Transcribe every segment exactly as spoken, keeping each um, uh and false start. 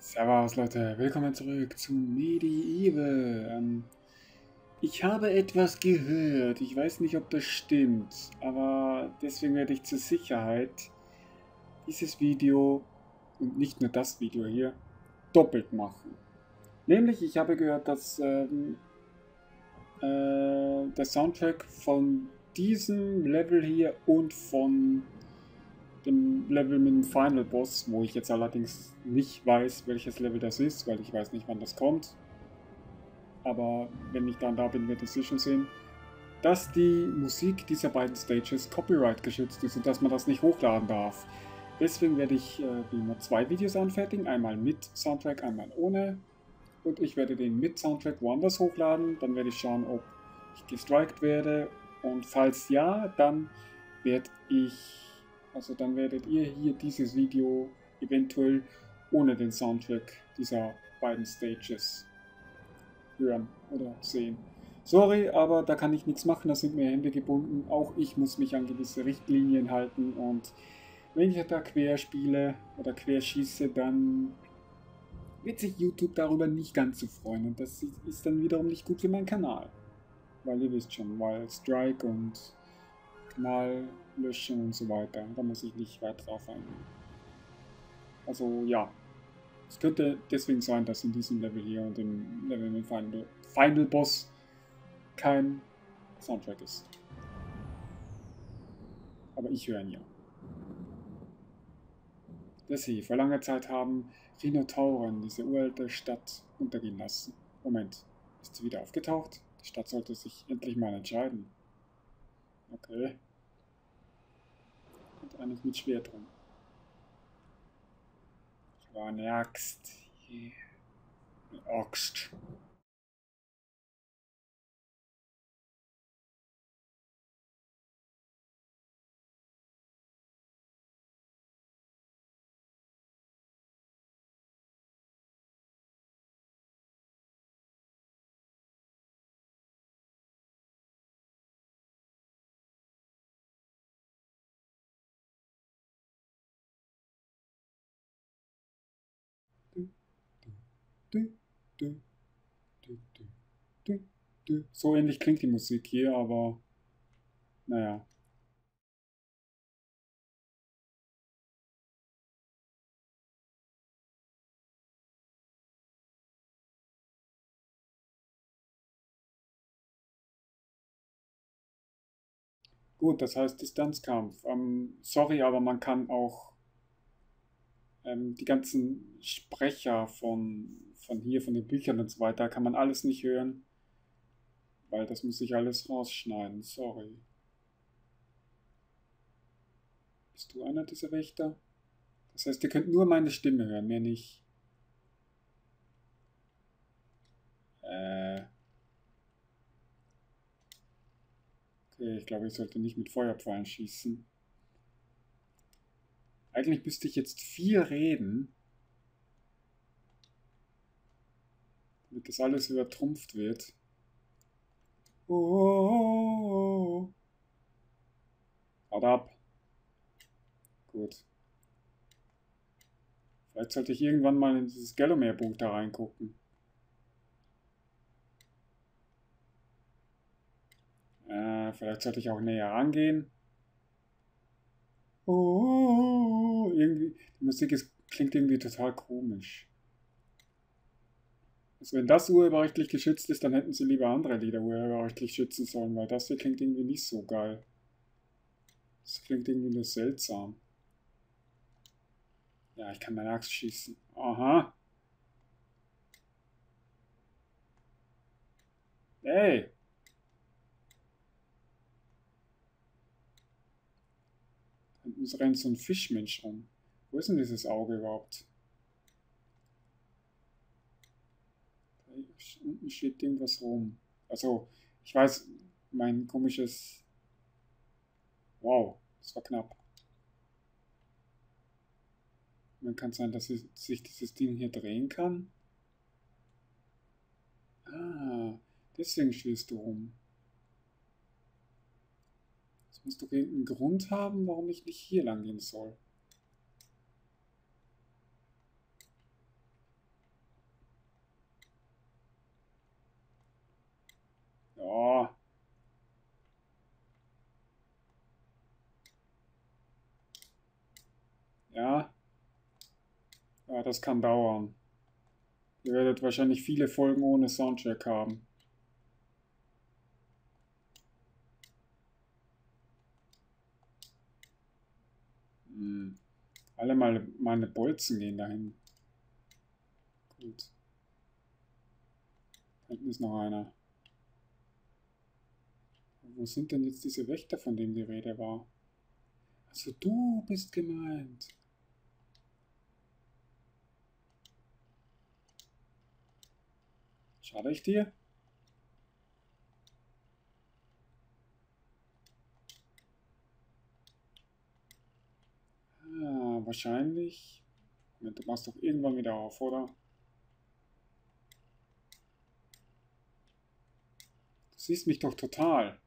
Servus Leute, willkommen zurück zu Medieval. Ähm, ich habe etwas gehört, ich weiß nicht, ob das stimmt, aber deswegen werde ich zur Sicherheit dieses Video und nicht nur das Video hier doppelt machen. Nämlich, ich habe gehört, dass ähm, äh, der Soundtrack von diesem Level hier und von dem Level mit dem Final Boss, wo ich jetzt allerdings nicht weiß, welches Level das ist, weil ich weiß nicht, wann das kommt. Aber wenn ich dann da bin, wird es eh schon sehen, dass die Musik dieser beiden Stages Copyright geschützt ist und dass man das nicht hochladen darf. Deswegen werde ich äh, wie immer zwei Videos anfertigen, einmal mit Soundtrack, einmal ohne. Und ich werde den mit Soundtrack woanders hochladen, dann werde ich schauen, ob ich gestrikt werde. Und falls ja, dann werde ich, also dann werdet ihr hier dieses Video eventuell ohne den Soundtrack dieser beiden Stages hören oder sehen. Sorry, aber da kann ich nichts machen, da sind mir Hände gebunden. Auch ich muss mich an gewisse Richtlinien halten und wenn ich da quer spiele oder quer schieße, dann wird sich YouTube darüber nicht ganz so freuen und das ist dann wiederum nicht gut für meinen Kanal. Weil ihr wisst schon, weil Strike und Kanallöschung und so weiter, da muss ich nicht weiter drauf eingehen. Also ja, es könnte deswegen sein, dass in diesem Level hier und im Level mit Final, Final Boss kein Soundtrack ist. Aber ich höre ihn ja. Dass sie vor langer Zeit haben Rhinotauren diese uralte Stadt untergehen lassen. Moment, ist sie wieder aufgetaucht? Die Stadt sollte sich endlich mal entscheiden. Okay. Und eines mit Schwert drum. Ich war eine Axt. Yeah. Eine Axt. So ähnlich klingt die Musik hier, aber naja. Gut, das heißt Distanzkampf. Ähm, sorry, aber man kann auch ähm, die ganzen Sprecher von, von hier, von den Büchern und so weiter, kann man alles nicht hören, weil das muss ich alles rausschneiden. Sorry. Bist du einer dieser Wächter? Das heißt, ihr könnt nur meine Stimme hören, mehr nicht. Äh. Okay, ich glaube, ich sollte nicht mit Feuerpfeilen schießen. Eigentlich müsste ich jetzt vier reden, damit das alles übertrumpft wird. Oh, oh, oh. Haut ab. Gut. Vielleicht sollte ich irgendwann mal in dieses Gallowmere-Buch da reingucken. Äh, vielleicht sollte ich auch näher rangehen. Oh, irgendwie, die Musik ist, klingt irgendwie total komisch. Also wenn das urheberrechtlich geschützt ist, dann hätten sie lieber andere Lieder urheberrechtlich schützen sollen, weil das hier klingt irgendwie nicht so geil. Das klingt irgendwie nur seltsam. Ja, ich kann meine Axt schießen. Aha. Ey. Da rennt so ein Fischmensch rum. Wo ist denn dieses Auge überhaupt? Da unten steht irgendwas rum. Also, ich weiß, mein komisches... Wow, das war knapp. Man kann sein, dass sich dieses Ding hier drehen kann. Ah, deswegen stehst du rum. Das muss doch irgendeinen Grund haben, warum ich nicht hier lang gehen soll. Ja. Ja, das kann dauern. Ihr werdet wahrscheinlich viele Folgen ohne Soundtrack haben. Hm. Alle meine, meine Bolzen gehen dahin. Gut. Da hinten ist noch einer. Wo sind denn jetzt diese Wächter, von denen die Rede war? Also du bist gemeint. Schade ich dir? Ah, wahrscheinlich. Moment, du machst doch irgendwann wieder auf, oder? Du siehst mich doch total.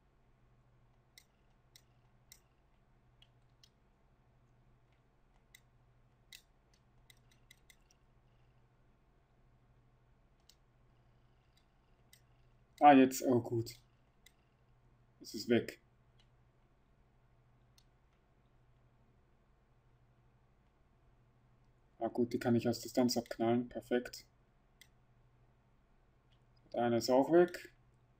Ah, jetzt. Oh, gut. Es ist weg. Ah, gut, die kann ich aus Distanz abknallen. Perfekt. Der eine ist auch weg.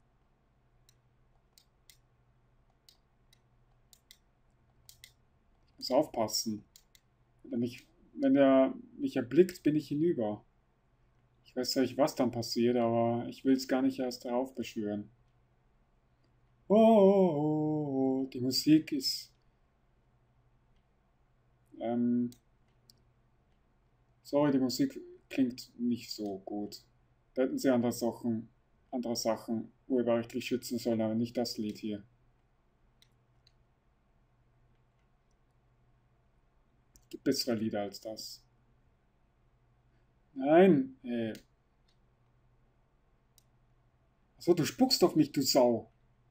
Ich muss aufpassen. Wenn er mich, wenn er mich erblickt, bin ich hinüber. Ich weiß ja nicht, was dann passiert, aber ich will es gar nicht erst darauf beschwören. Oh, oh, oh, oh. Die Musik ist... Ähm, sorry, die Musik klingt nicht so gut. Da hätten sie andere Sachen, andere Sachen urheberrechtlich schützen sollen, aber nicht das Lied hier. Gibt bessere Lieder als das. Nein, äh. Achso, du spuckst auf mich, du Sau.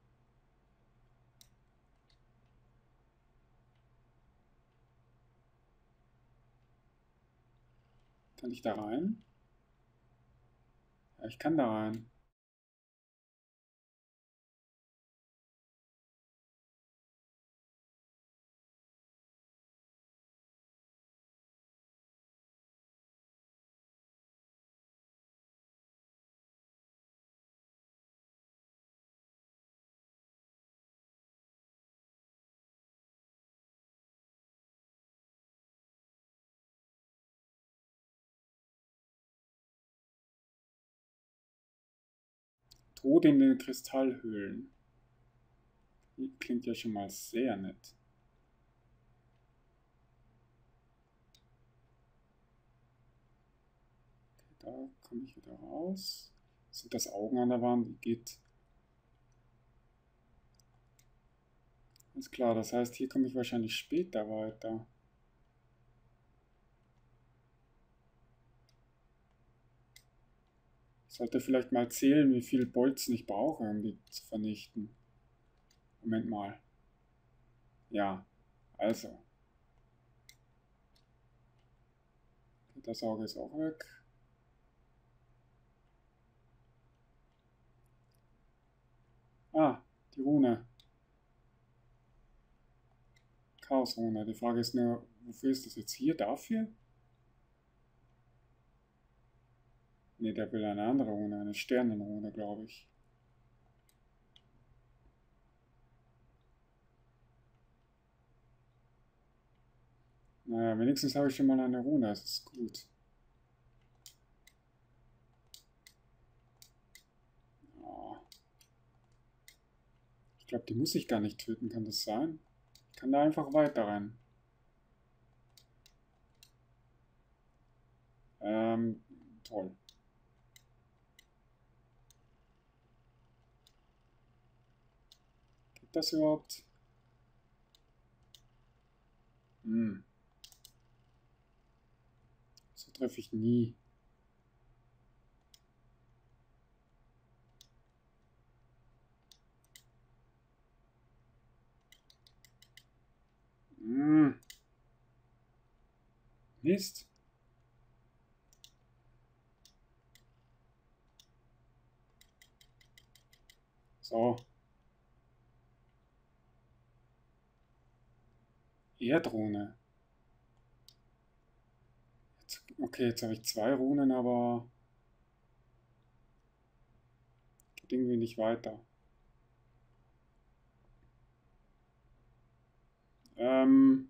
Kann ich da rein? Ja, ich kann da rein. Tod in den Kristallhöhlen. Die klingt ja schon mal sehr nett. Okay, da komme ich wieder raus. Sind das Augen an der Wand? Die geht. Ist klar, das heißt, hier komme ich wahrscheinlich später weiter. Ich sollte vielleicht mal zählen, wie viel Bolzen ich brauche, um die zu vernichten. Moment mal. Ja, also. Okay, das Auge ist auch weg. Ah, die Rune. Chaosrune. Die Frage ist nur, wofür ist das jetzt hier? Dafür? Ne, der will eine andere Rune, eine Sternenrune, glaube ich. Naja, wenigstens habe ich schon mal eine Rune, das ist gut. Oh. Ich glaube, die muss ich gar nicht töten, kann das sein? Ich kann da einfach weiter rein. Ähm, toll. Geht das überhaupt? Hm. So treffe ich nie. Hm. Mist. So. Erdrune. Okay, jetzt habe ich zwei Runen, aber geht irgendwie nicht weiter. Ähm,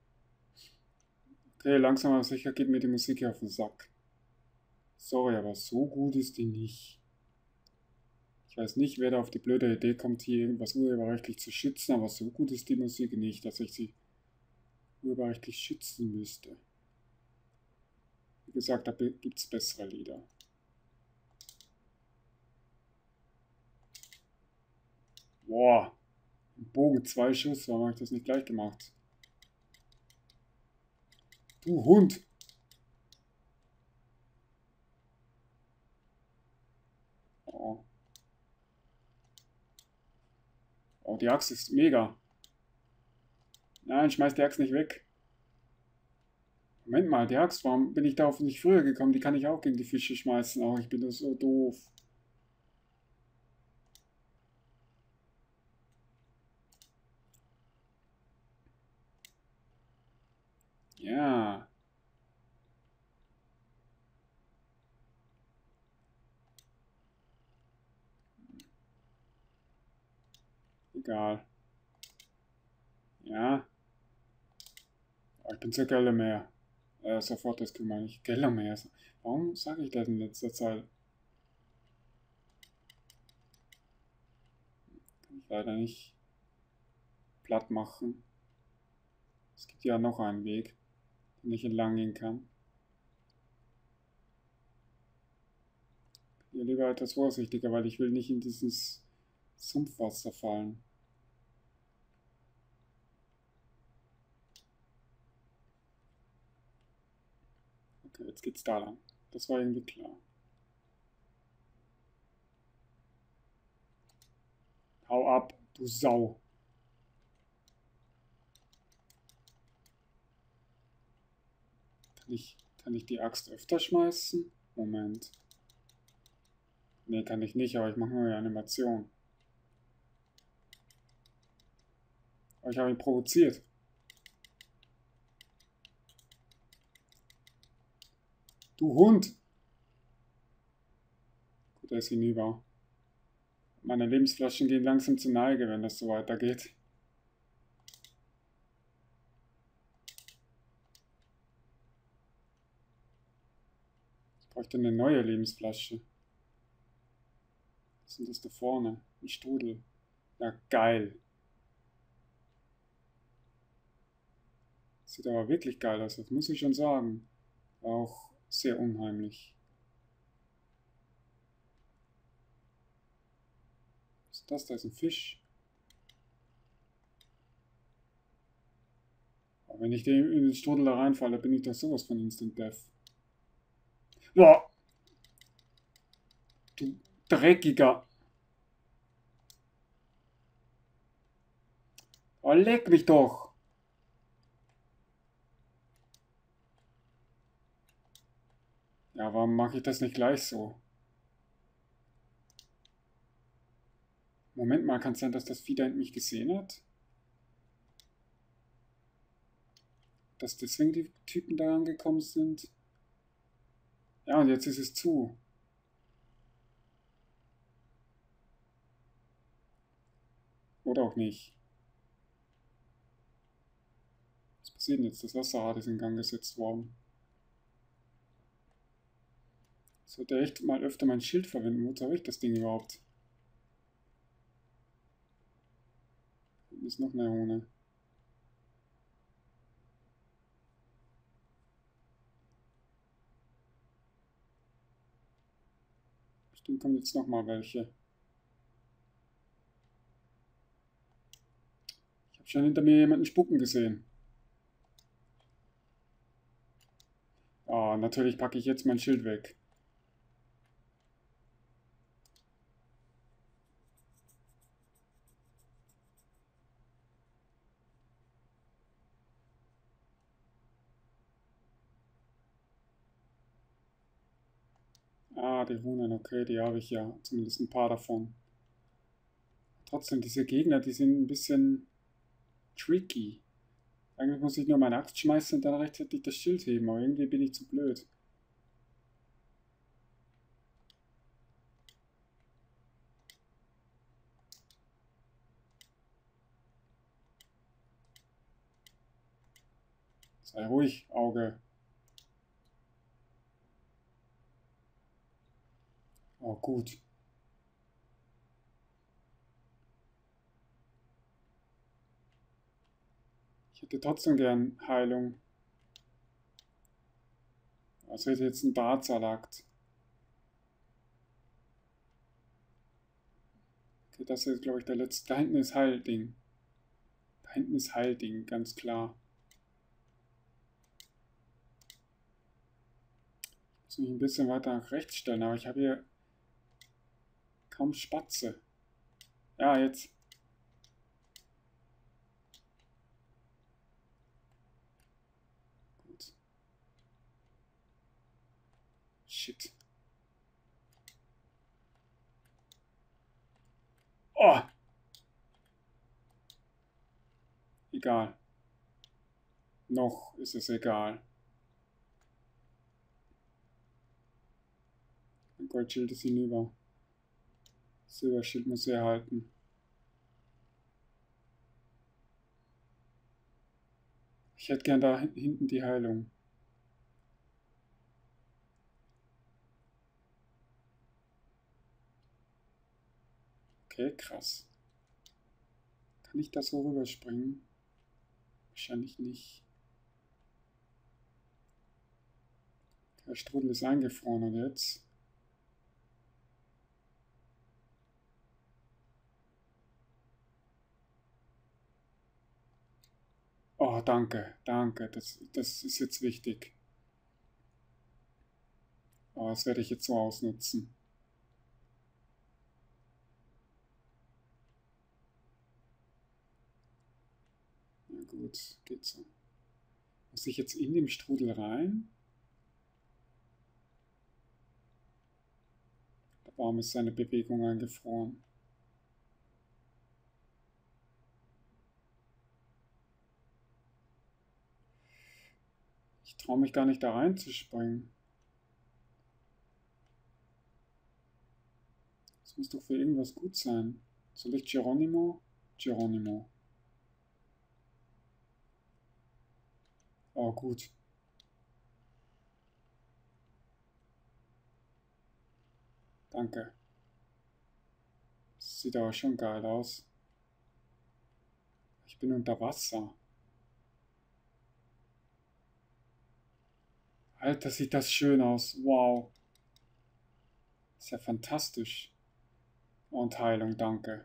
okay, langsam aber sicher geht mir die Musik hier auf den Sack. Sorry, aber so gut ist die nicht. Ich weiß nicht, wer da auf die blöde Idee kommt, hier irgendwas urheberrechtlich zu schützen, aber so gut ist die Musik nicht, dass ich sie urheberrechtlich schützen müsste. Wie gesagt, da gibt es bessere Lieder. Boah, im Bogen zwei Schuss, warum habe ich das nicht gleich gemacht? Du Hund! Oh. Oh, die Axt ist mega. Nein, schmeiß die Axt nicht weg. Moment mal, die Axt, warum bin ich darauf nicht früher gekommen? Die kann ich auch gegen die Fische schmeißen. Oh, ich bin doch so doof. Ja. Egal. Ja. Oh, ich bin zur Gellermeer. Äh, sofort das meine ich. Gellermeer. Warum sage ich das in letzter Zeit? Kann ich leider nicht platt machen. Es gibt ja noch einen Weg, den ich entlang gehen kann. Hier lieber etwas vorsichtiger, weil ich will nicht in dieses Sumpfwasser fallen. Okay, jetzt geht's da lang. Das war irgendwie klar. Hau ab, du Sau. Kann ich, kann ich die Axt öfter schmeißen? Moment. Nee, kann ich nicht, aber ich mache nur eine Animation. Aber ich habe ihn provoziert. Du Hund! Gut, er ist hinüber. Meine Lebensflaschen gehen langsam zur Neige, wenn das so weitergeht. Ich bräuchte eine neue Lebensflasche. Was ist das da vorne? Ein Strudel. Ja, geil. Sieht aber wirklich geil aus, das muss ich schon sagen. Auch sehr unheimlich. Was ist das? Da ist ein Fisch. Aber wenn ich in den Strudel da reinfalle, bin ich doch sowas von Instant Death. Boah! Du dreckiger! Oh, leck mich doch! Ja, warum mache ich das nicht gleich so? Moment mal, kann es sein, dass das Vieh da hinten mich gesehen hat? Dass deswegen die Typen da angekommen sind? Ja, und jetzt ist es zu. Oder auch nicht. Was passiert denn jetzt? Das Wasserrad ist in Gang gesetzt worden. Ich sollte echt mal öfter mein Schild verwenden. Wozu habe ich das Ding überhaupt? Hier ist noch eine Rune. Bestimmt kommen jetzt noch mal welche. Ich habe schon hinter mir jemanden spucken gesehen. Ah, natürlich packe ich jetzt mein Schild weg. Ah, die Runen, okay, die habe ich ja. Zumindest ein paar davon. Trotzdem, diese Gegner, die sind ein bisschen tricky. Eigentlich muss ich nur meine Axt schmeißen und dann rechtzeitig das Schild heben, aber irgendwie bin ich zu blöd. Sei ruhig, Auge. Oh, gut. Ich hätte trotzdem gern Heilung. Also hätte jetzt ein Drahtseilakt. Okay, das ist, glaube ich, der letzte. Da hinten ist Heilding. Da hinten ist Heilding, ganz klar. Ich muss mich ein bisschen weiter nach rechts stellen, aber ich habe hier kaum Spatze. Ja, jetzt. Gut. Shit. Oh! Egal. Noch ist es egal. Mein Goldschild ist hinüber. Silberschild muss er halten. Ich hätte gern da hinten die Heilung. Okay, krass. Kann ich das so rüberspringen? Wahrscheinlich nicht. Der Strudel ist eingefroren und jetzt? Oh, danke, danke. Das, das ist jetzt wichtig. Oh, das werde ich jetzt so ausnutzen. Ja gut, geht so. Muss ich jetzt in den Strudel rein? Warum ist seine Bewegung eingefroren? Ich traue mich gar nicht da reinzuspringen. Das muss doch für irgendwas gut sein. Soll ich Geronimo? Geronimo. Oh, gut. Danke. Sieht aber schon geil aus. Ich bin unter Wasser. Alter, sieht das schön aus. Wow. Ist ja fantastisch. Und Heilung, danke.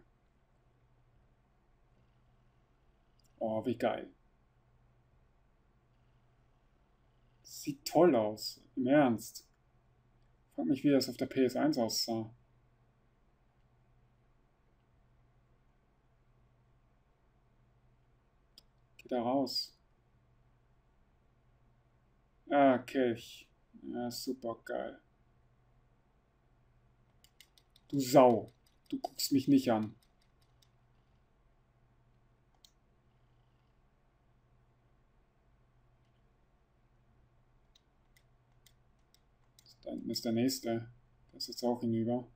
Oh, wie geil. Sieht toll aus. Im Ernst. Frag mich, wie das auf der P S eins aussah. Geh da raus. Ah, Kelch. Ja, super geil. Du Sau. Du guckst mich nicht an. Da hinten ist der nächste. Der ist jetzt auch hinüber.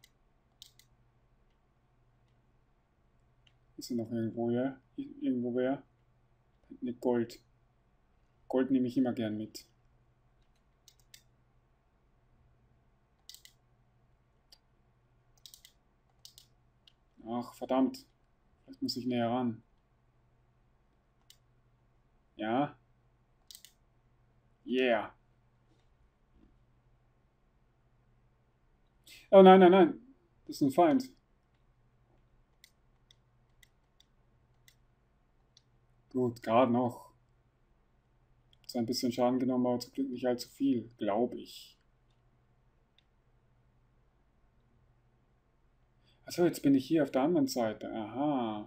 Ist er noch irgendwo hier? Irgendwo wer? Mit Gold. Gold nehme ich immer gern mit. Ach, verdammt. Vielleicht muss ich näher ran. Ja. Yeah. Oh nein, nein, nein. Das ist ein Feind. Gut, gerade noch. Hat ein bisschen Schaden genommen, aber zum Glück nicht allzu viel, glaube ich. Achso, jetzt bin ich hier auf der anderen Seite. Aha.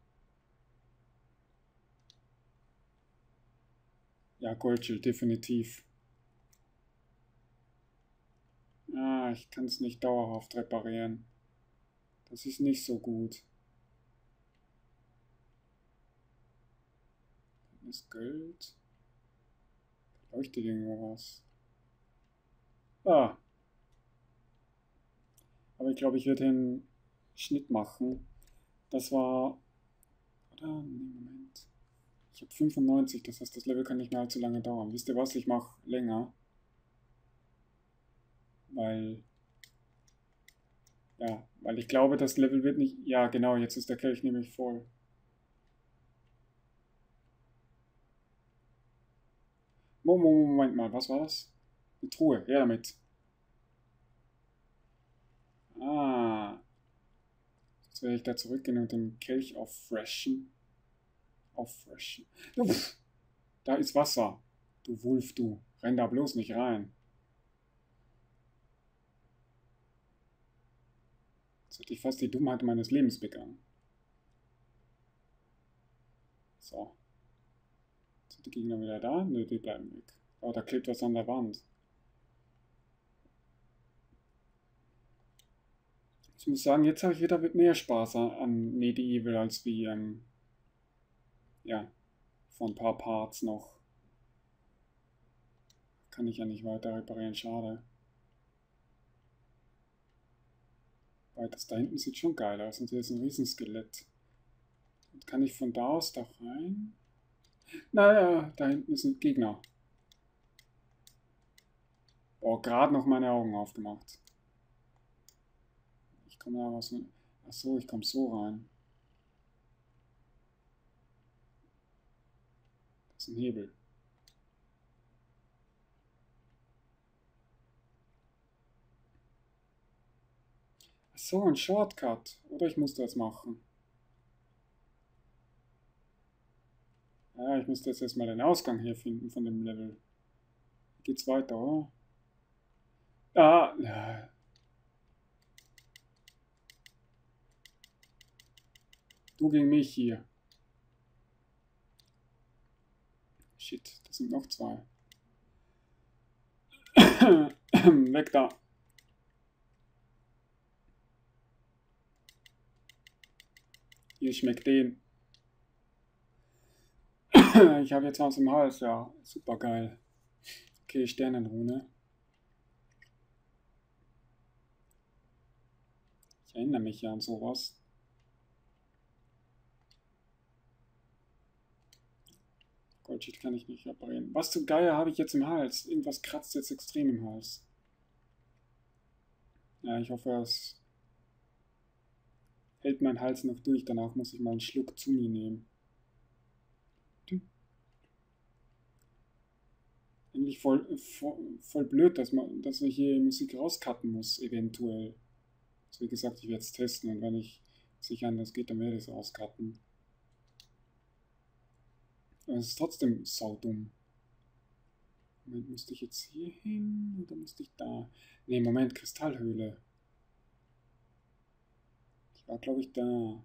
Ja, Goldschild, definitiv. Ah, ich kann es nicht dauerhaft reparieren. Das ist nicht so gut. Dann ist Gold. Leuchtet irgendwo was. Ah. Aber ich glaube, ich werde den Schnitt machen. Das war... Oder? Nee, Moment. Ich habe fünfundneunzig, das heißt, das Level kann nicht mehr allzu lange dauern. Wisst ihr was? Ich mache länger. Weil... Ja, weil ich glaube, das Level wird nicht... Ja, genau, jetzt ist der Kelch nämlich voll. Moment mal, was war das? Eine Truhe, her damit. Ah. Jetzt werde ich da zurückgehen und den Kelch auffreshen. Auffreshen. Uff, da ist Wasser. Du Wulf, du. Renn da bloß nicht rein. Jetzt hätte ich fast die Dummheit meines Lebens begangen. So. Sind die Gegner wieder da? Nö, die bleiben weg. Oh, da klebt was an der Wand. Ich muss sagen, jetzt habe ich wieder mit mehr Spaß an Medieval als wie, ähm, ja, vor ein paar Parts noch. Kann ich ja nicht weiter reparieren, schade. Weil das da hinten sieht schon geil aus und hier ist ein Riesenskelett. Und kann ich von da aus da rein? Naja, da hinten ist ein Gegner. Oh, gerade noch meine Augen aufgemacht. Ich komme da was. Achso, ich komme so rein. Das ist ein Hebel. Achso, ein Shortcut. Oder ich muss das machen. Ja, ich müsste jetzt erstmal den Ausgang hier finden von dem Level. Geht's weiter, oder? Ah, ja. Du gegen mich hier. Shit, das sind noch zwei. Weg da. Hier schmeckt den. Ich habe jetzt was im Hals, ja. Super geil. Okay, Sternenrune. Ich erinnere mich ja an sowas. Goldschicht kann ich nicht reparieren. Was zum Geier habe ich jetzt im Hals? Irgendwas kratzt jetzt extrem im Hals. Ja, ich hoffe, es hält mein Hals noch durch. Danach muss ich mal einen Schluck zu mir nehmen. Eigentlich voll, voll, voll blöd, dass, man, dass ich hier Musik rauscutten muss, eventuell. Also wie gesagt, ich werde es testen und wenn ich sicher anders geht, dann werde ich es rauscutten. Aber es ist trotzdem saudumm. Moment, musste ich jetzt hier hin oder musste ich da? Ne, Moment, Kristallhöhle. Ich war, glaube ich, da.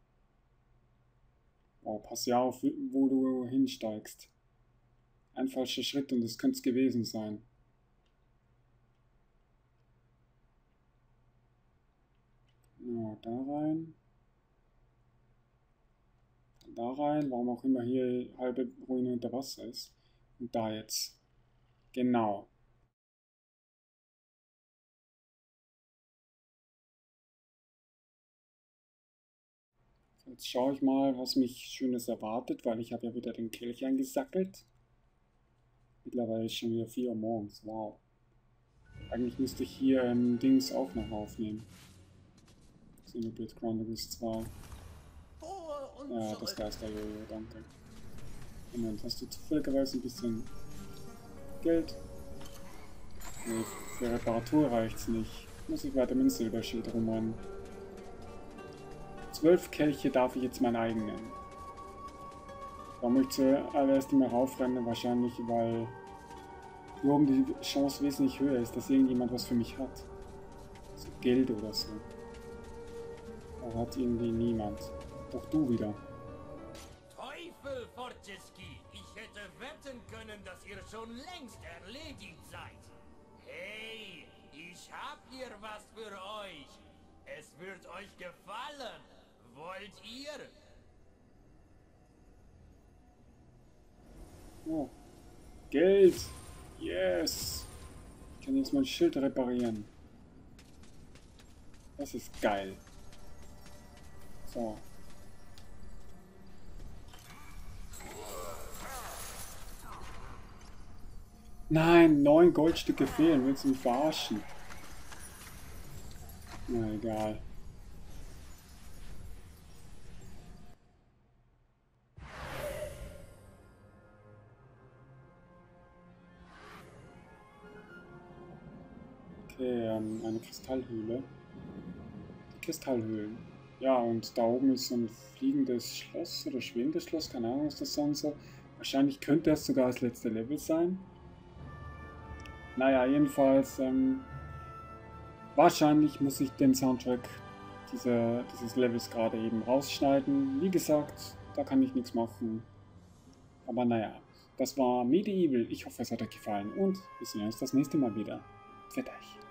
Oh, pass ja auf, wo du hinsteigst. Ein falscher Schritt und das könnte es gewesen sein. Ja, da rein. Da rein, warum auch immer hier halbe Ruine unter Wasser ist. Und da jetzt. Genau. Jetzt schaue ich mal, was mich Schönes erwartet, weil ich habe ja wieder den Kelch eingesackelt. Mittlerweile ist schon wieder vier Uhr morgens. Wow. Eigentlich müsste ich hier ähm, Dings auch noch aufnehmen. Xenoblade Chronicles zwei. Ja, das da ist der Jojo, danke. Moment, hast du zufälligerweise ein bisschen Geld? Nee, für Reparatur reicht's nicht. Muss ich weiter mit dem Silberschild rumrennen. Zwölf Kelche darf ich jetzt mein eigen nennen. Warum ich zuallererst immer raufrenne? Wahrscheinlich, weil hier oben die Chance wesentlich höher ist, dass irgendjemand was für mich hat. So Geld oder so. Aber hat irgendwie niemand. Doch du wieder. Teufel, Fortesky! Ich hätte wetten können, dass ihr schon längst erledigt seid. Hey, ich hab hier was für euch. Es wird euch gefallen. Wollt ihr? Oh. Geld! Yes! Ich kann jetzt mein Schild reparieren. Das ist geil. So. Nein, neun Goldstücke fehlen. Willst du mich verarschen? Na egal. Okay, ähm, eine Kristallhöhle. Die Kristallhöhlen. Ja, und da oben ist so ein fliegendes Schloss oder schwingendes Schloss, keine Ahnung, was das sein soll. Wahrscheinlich könnte es sogar das letzte Level sein. Naja, jedenfalls, ähm, wahrscheinlich muss ich den Soundtrack dieser, dieses Levels gerade eben rausschneiden. Wie gesagt, da kann ich nichts machen. Aber naja, das war Medieval. Ich hoffe, es hat euch gefallen und wir sehen uns das nächste Mal wieder. Für euch.